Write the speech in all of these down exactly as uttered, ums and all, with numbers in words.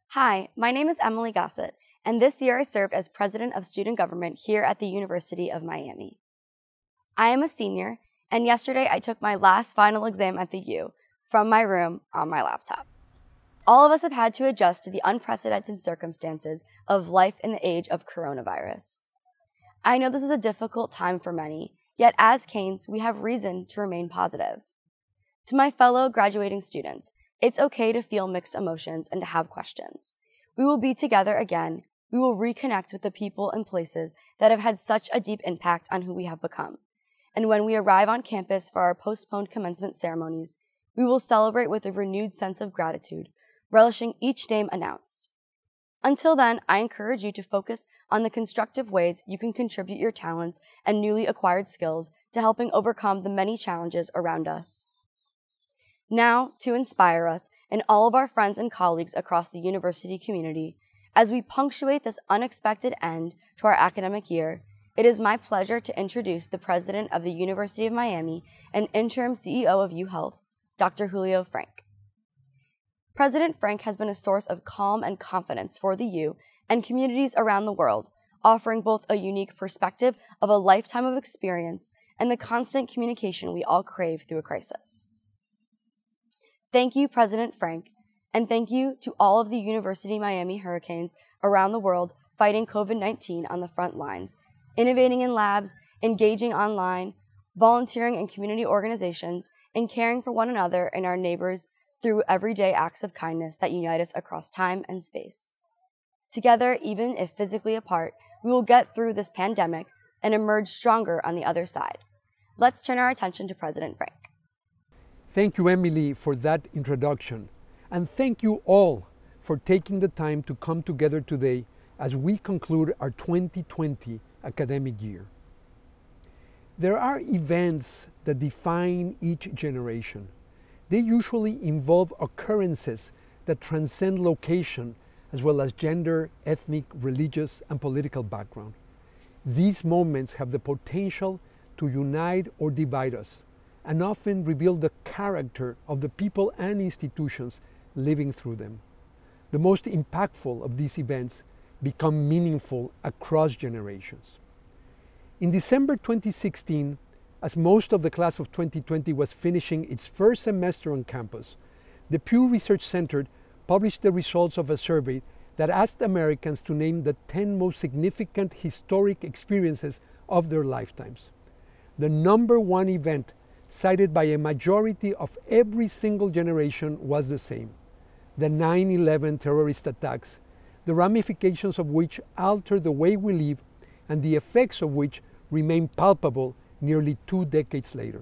Hi, my name is Emily Gossett, and this year I served as President of Student Government here at the University of Miami. I am a senior, and yesterday I took my last final exam at the U from my room on my laptop. All of us have had to adjust to the unprecedented circumstances of life in the age of coronavirus. I know this is a difficult time for many, yet as Canes, we have reason to remain positive. To my fellow graduating students, it's okay to feel mixed emotions and to have questions. We will be together again. We will reconnect with the people and places that have had such a deep impact on who we have become. And when we arrive on campus for our postponed commencement ceremonies, we will celebrate with a renewed sense of gratitude, relishing each name announced. Until then, I encourage you to focus on the constructive ways you can contribute your talents and newly acquired skills to helping overcome the many challenges around us. Now, to inspire us and all of our friends and colleagues across the university community, as we punctuate this unexpected end to our academic year, it is my pleasure to introduce the President of the University of Miami and Interim C E O of UHealth, Doctor Julio Frenk. President Frenk has been a source of calm and confidence for the U and communities around the world, offering both a unique perspective of a lifetime of experience and the constant communication we all crave through a crisis. Thank you, President Frenk, and thank you to all of the University Miami Hurricanes around the world fighting COVID nineteen on the front lines, innovating in labs, engaging online, volunteering in community organizations, and caring for one another and our neighbors through everyday acts of kindness that unite us across time and space. Together, even if physically apart, we will get through this pandemic and emerge stronger on the other side. Let's turn our attention to President Frenk. Thank you, Emily, for that introduction. And thank you all for taking the time to come together today as we conclude our twenty twenty academic year. There are events that define each generation. They usually involve occurrences that transcend location as well as gender, ethnic, religious, and political background. These moments have the potential to unite or divide us, and often reveal the character of the people and institutions living through them. The most impactful of these events become meaningful across generations. In December twenty sixteen, as most of the class of twenty twenty was finishing its first semester on campus, the Pew Research Center published the results of a survey that asked Americans to name the ten most significant historic experiences of their lifetimes. The number one event cited by a majority of every single generation was the same: the nine eleven terrorist attacks, the ramifications of which alter the way we live and the effects of which remain palpable nearly two decades later.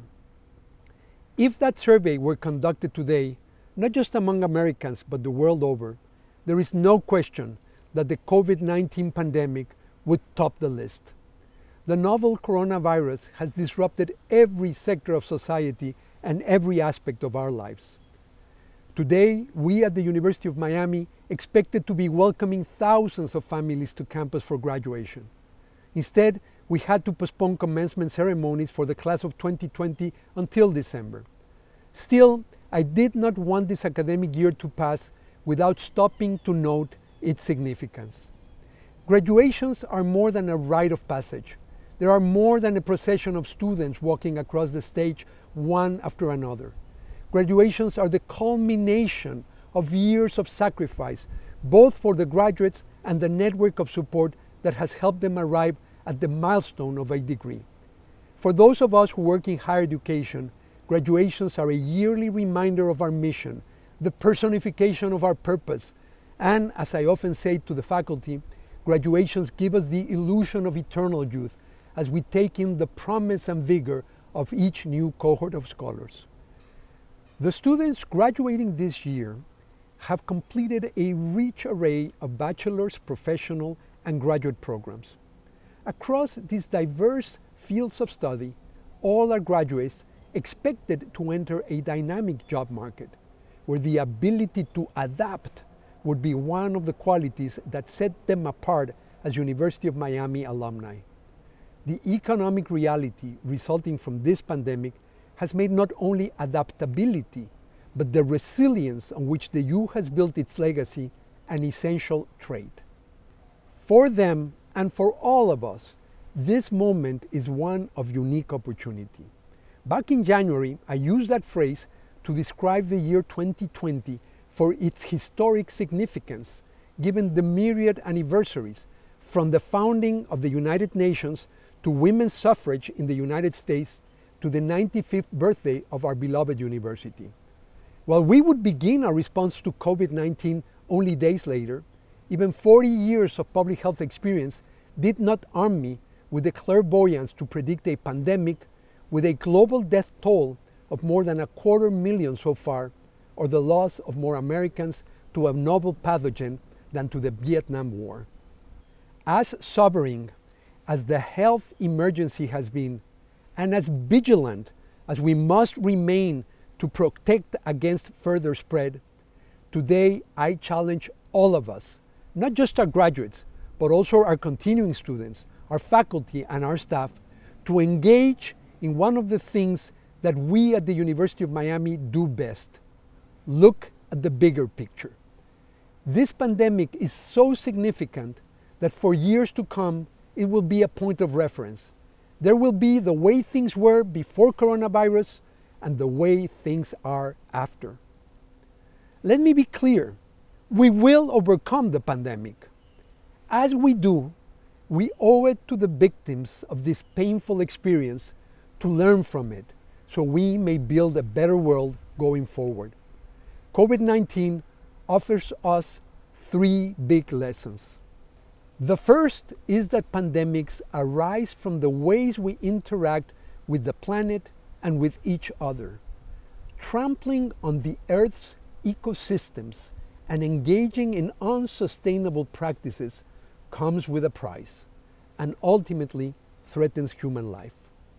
If that survey were conducted today, not just among Americans but the world over, there is no question that the COVID nineteen pandemic would top the list. The novel coronavirus has disrupted every sector of society and every aspect of our lives. Today, we at the University of Miami expected to be welcoming thousands of families to campus for graduation. Instead, we had to postpone commencement ceremonies for the class of twenty twenty until December. Still, I did not want this academic year to pass without stopping to note its significance. Graduations are more than a rite of passage. There are more than a procession of students walking across the stage one after another. Graduations are the culmination of years of sacrifice, both for the graduates and the network of support that has helped them arrive at the milestone of a degree. For those of us who work in higher education, graduations are a yearly reminder of our mission, the personification of our purpose, and, as I often say to the faculty, graduations give us the illusion of eternal youth as we take in the promise and vigor of each new cohort of scholars. The students graduating this year have completed a rich array of bachelor's, professional, and graduate programs. Across these diverse fields of study, all our graduates expected to enter a dynamic job market, where the ability to adapt would be one of the qualities that set them apart as University of Miami alumni. The economic reality resulting from this pandemic has made not only adaptability, but the resilience on which the U has built its legacy an essential trait. For them and for all of us, this moment is one of unique opportunity. Back in January, I used that phrase to describe the year twenty twenty for its historic significance, given the myriad anniversaries from the founding of the United Nations to women's suffrage in the United States to the ninety-fifth birthday of our beloved university. While we would begin our response to COVID nineteen only days later, even forty years of public health experience did not arm me with the clairvoyance to predict a pandemic with a global death toll of more than a quarter million so far, or the loss of more Americans to a novel pathogen than to the Vietnam War. As sobering as the health emergency has been, and as vigilant as we must remain to protect against further spread, today I challenge all of us, not just our graduates, but also our continuing students, our faculty and our staff, to engage in one of the things that we at the University of Miami do best: look at the bigger picture. This pandemic is so significant that for years to come, it will be a point of reference. There will be the way things were before coronavirus and the way things are after. Let me be clear, we will overcome the pandemic. As we do, we owe it to the victims of this painful experience to learn from it, so we may build a better world going forward. COVID nineteen offers us three big lessons. The first is that pandemics arise from the ways we interact with the planet and with each other. Trampling on the Earth's ecosystems and engaging in unsustainable practices comes with a price and ultimately threatens human life.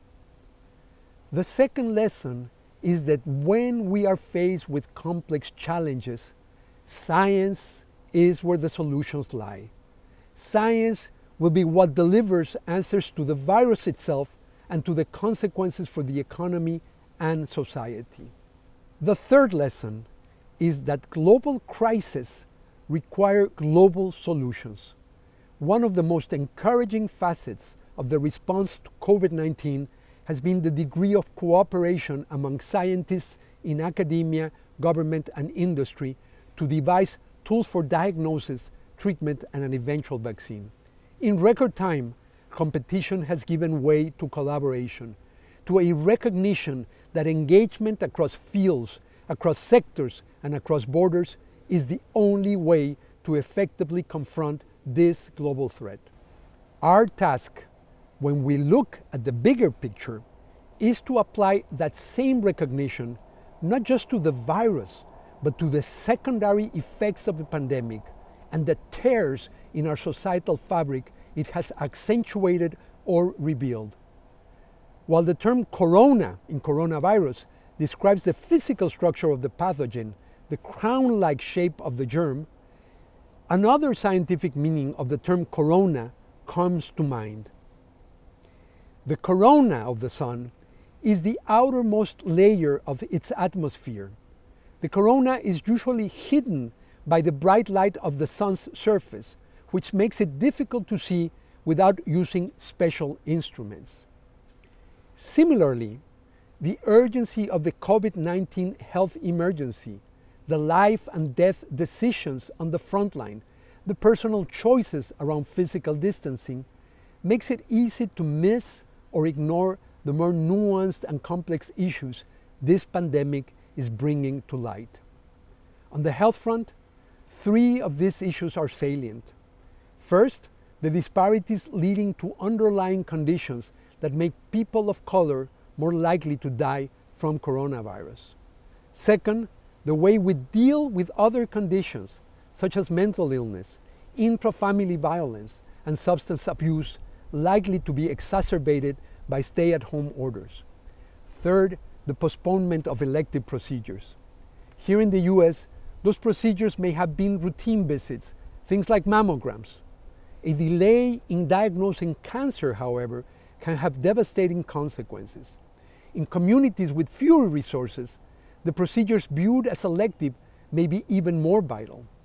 The second lesson is that when we are faced with complex challenges, science is where the solutions lie. Science will be what delivers answers to the virus itself and to the consequences for the economy and society. The third lesson is that global crises require global solutions. One of the most encouraging facets of the response to COVID nineteen has been the degree of cooperation among scientists in academia, government, and industry to devise tools for diagnosis, treatment, and an eventual vaccine. In record time, competition has given way to collaboration, to a recognition that engagement across fields, across sectors, and across borders is the only way to effectively confront this global threat. Our task, when we look at the bigger picture, is to apply that same recognition not just to the virus, but to the secondary effects of the pandemic and the tears in our societal fabric it has accentuated or revealed. While the term corona in coronavirus describes the physical structure of the pathogen, the crown-like shape of the germ, another scientific meaning of the term corona comes to mind. The corona of the sun is the outermost layer of its atmosphere. The corona is usually hidden by the bright light of the sun's surface, which makes it difficult to see without using special instruments. Similarly, the urgency of the COVID nineteen health emergency, the life and death decisions on the front line, the personal choices around physical distancing, makes it easy to miss or ignore the more nuanced and complex issues this pandemic is bringing to light. On the health front, three of these issues are salient. First, the disparities leading to underlying conditions that make people of color more likely to die from coronavirus. Second, the way we deal with other conditions, such as mental illness, intrafamily violence, and substance abuse, likely to be exacerbated by stay-at-home orders. Third, the postponement of elective procedures. Here in the U S, those procedures may have been routine visits, things like mammograms. A delay in diagnosing cancer, however, can have devastating consequences. In communities with fewer resources, the procedures viewed as elective may be even more vital.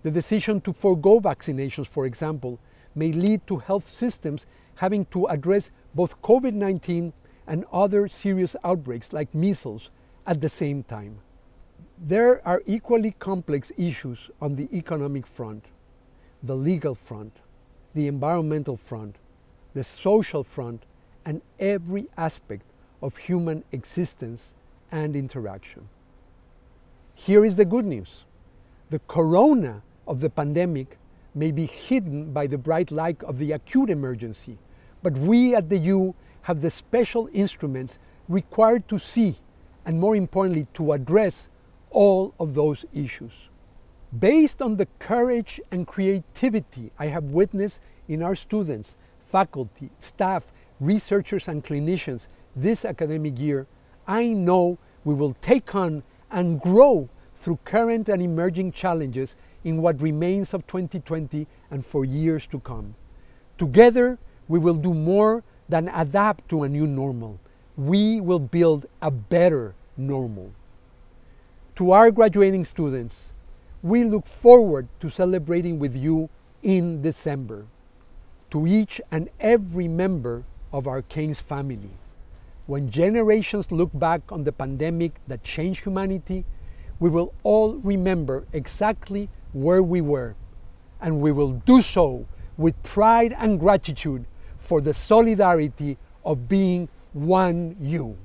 The decision to forego vaccinations, for example, may lead to health systems having to address both COVID nineteen and other serious outbreaks like measles at the same time. There are equally complex issues on the economic front, the legal front, the environmental front, the social front, and every aspect of human existence and interaction. Here is the good news. The corona of the pandemic may be hidden by the bright light of the acute emergency, but we at the U have the special instruments required to see, and more importantly, to address all of those issues. Based on the courage and creativity I have witnessed in our students, faculty, staff, researchers, and clinicians this academic year, I know we will take on and grow through current and emerging challenges in what remains of twenty twenty and for years to come. Together, we will do more than adapt to a new normal. We will build a better normal. To our graduating students, we look forward to celebrating with you in December. To each and every member of our Keynes family, when generations look back on the pandemic that changed humanity, we will all remember exactly where we were, and we will do so with pride and gratitude for the solidarity of being one U.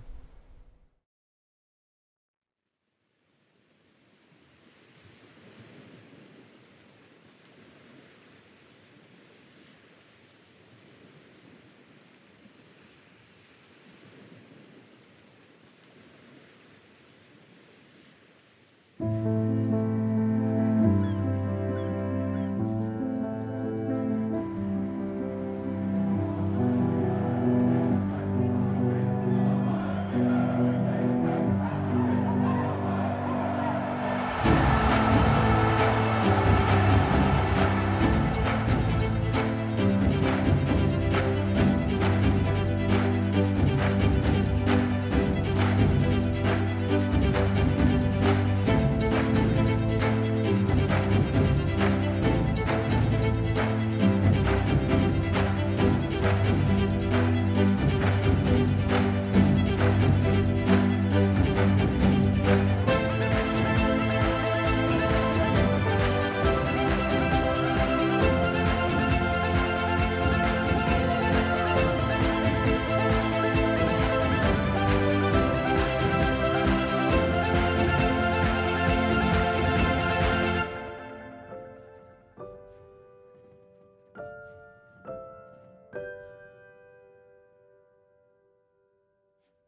Thank you.